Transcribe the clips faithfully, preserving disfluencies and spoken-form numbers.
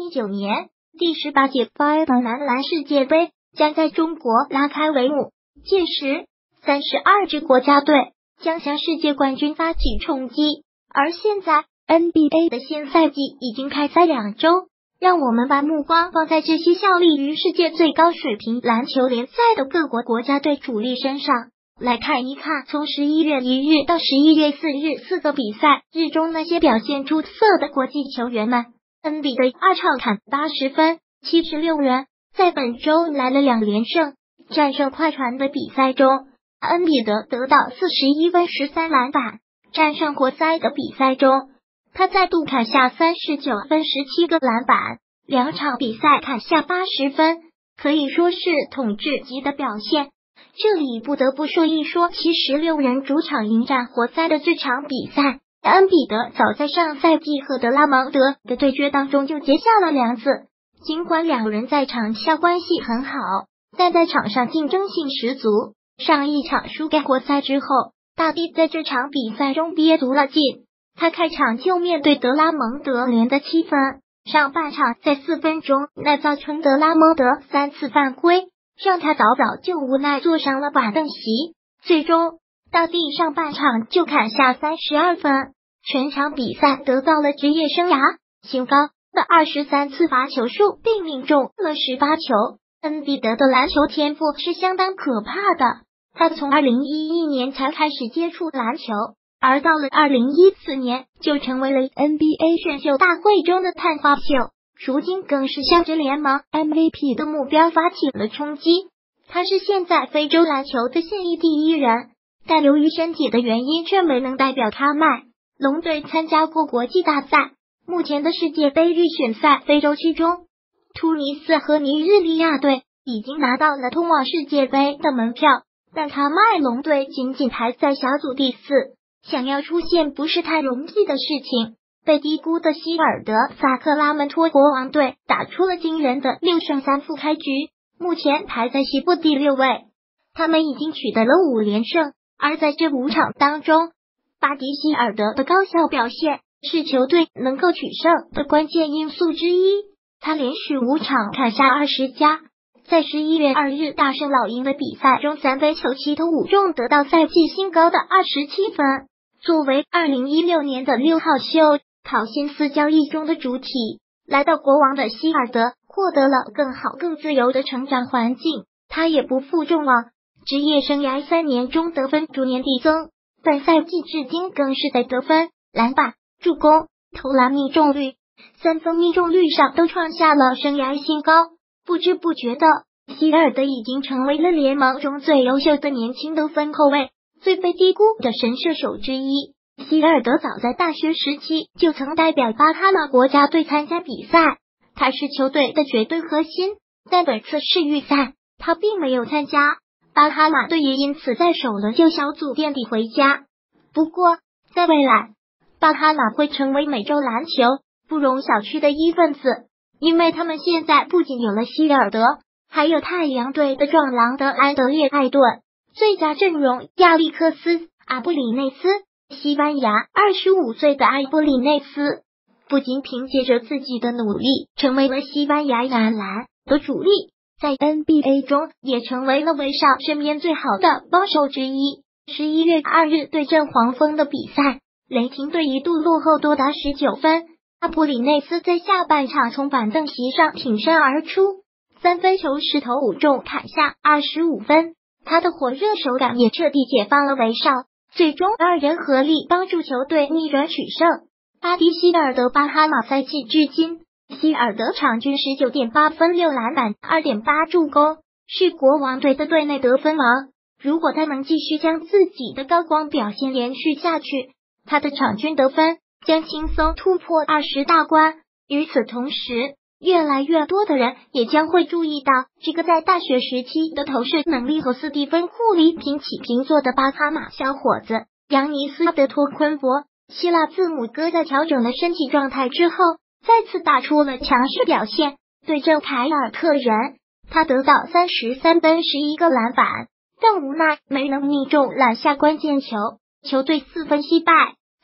一九年，第十八届巴尔男篮世界杯将在中国拉开帷幕，届时三十二支国家队将向世界冠军发起冲击。而现在 N B A 的新赛季已经开赛两周，让我们把目光放在这些效力于世界最高水平篮球联赛的各国国家队主力身上，来看一看从十一月一日到十一月四日四个比赛日中那些表现出色的国际球员们。N B A 二场砍八十分，七十六人，在本周来了两连胜，战胜快船的比赛中，恩比德得到四十一分十三篮板，战胜活塞的比赛中，他再度砍下三十九分十七个篮板，两场比赛砍下八十分，可以说是统治级的表现。这里不得不说一说七十六人主场迎战活塞的这场比赛，恩比德早在上赛季和德拉蒙德的对决当中就结下了梁子，尽管两人在场下关系很好，但在场上竞争性十足。上一场输给活塞之后，大帝在这场比赛中憋足了劲，他开场就面对德拉蒙德连得七分，上半场在四分钟内造成德拉蒙德三次犯规，让他早早就无奈坐上了板凳席。最终大帝上半场就砍下三十二分，全场比赛得到了职业生涯新高的二十三次罚球数，并命中了十八球。恩比德的篮球天赋是相当可怕的，他从二零一一年才开始接触篮球，而到了二零一四年就成为了 N B A 选秀大会中的探花秀，如今更是向着联盟 M V P 的目标发起了冲击。他是现在非洲篮球的现役第一人，但由于身体的原因却没能代表喀麦隆队参加过国际大赛。目前的世界杯预选赛非洲区中，突尼斯和尼日利亚队已经拿到了通往世界杯的门票，但喀麦隆队仅仅排在小组第四，想要出线不是太容易的事情。被低估的希尔德萨克拉门托国王队打出了惊人的六胜三负开局，目前排在西部第六位。他们已经取得了五连胜，而在这五场当中，巴迪希尔德的高效表现是球队能够取胜的关键因素之一。他连续五场砍下二十加，在十一月二日大胜老鹰的比赛中，三分球七投五中，得到赛季新高的二十七分。作为二零一六年的六号秀考辛斯交易中的主体，来到国王的希尔德获得了更好更自由的成长环境，他也不负众望，职业生涯三年中得分逐年递增，本赛季至今更是在得分、篮板、助攻、投篮命中率、三分命中率上都创下了生涯新高。不知不觉的，希尔德已经成为了联盟中最优秀的年轻得分后卫，最被低估的神射手之一。希尔德早在大学时期就曾代表巴哈马国家队参加比赛，他是球队的绝对核心，但本次世预赛他并没有参加，巴哈马队也因此在首轮就小组垫底回家。不过在未来，巴哈马会成为美洲篮球不容小觑的一份子，因为他们现在不仅有了希尔德，还有太阳队的壮郎的安德烈艾顿，最佳阵容亚历克斯阿布里内斯，西班牙二十五岁的阿布里内斯不仅凭借着自己的努力成为了西班牙男篮的主力，在 N B A 中也成为了威少身边最好的帮手之一。十一月二日对阵黄蜂的比赛，雷霆队一度落后多达十九分，阿布里内斯在下半场从板凳席上挺身而出，三分球十投五中，砍下二十五分，他的火热手感也彻底解放了威少，最终二人合力帮助球队逆转取胜。巴迪希尔德巴哈马赛季至今，希尔德场均 十九点八 分六篮板 二点八 助攻，是国王队的队内得分王。如果他能继续将自己的高光表现连续下去，他的场均得分将轻松突破二十大关。与此同时，越来越多的人也将会注意到这个在大学时期的投射能力和斯蒂芬库里平起平坐的巴哈马小伙子扬尼斯德托昆博。希腊字母哥在调整了身体状态之后，再次打出了强势表现，对阵凯尔特人，他得到三十三分十一个篮板，但无奈没能命中篮下关键球，球队四分惜败。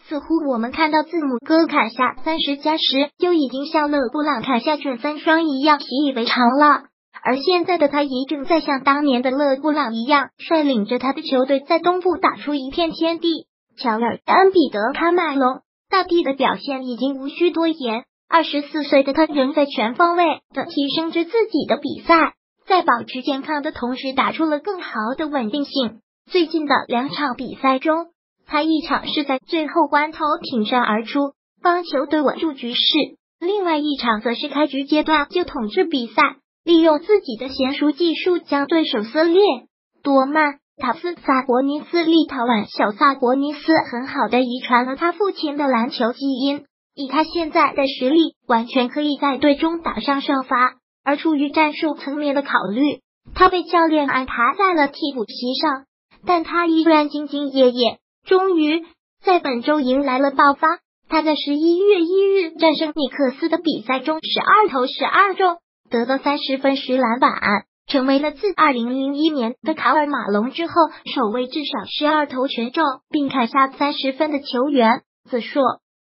似乎我们看到字母哥砍下三十加时，就已经像勒布朗砍下准三双一样习以为常了。而现在的他也正在像当年的勒布朗一样，率领着他的球队在东部打出一片天地。乔尔·恩比德·卡麦隆，大帝的表现已经无需多言。二十四岁的他仍在全方位的提升着自己的比赛，在保持健康的同时打出了更好的稳定性。最近的两场比赛中，他一场是在最后关头挺身而出，帮球队稳住局势；另外一场则是开局阶段就统治比赛，利用自己的娴熟技术将对手撕裂。多曼塔斯萨博尼斯，立陶宛小萨博尼斯很好的遗传了他父亲的篮球基因，以他现在的实力，完全可以在队中打上首发。而出于战术层面的考虑，他被教练安排在了替补席上，但他依然兢兢业业。终于在本周迎来了爆发，他在十一月一日战胜尼克斯的比赛中十二投十二中，得到三十分十篮板，成为了自二零零一年的卡尔马龙之后首位至少十二投全中并砍下三十分的球员。子硕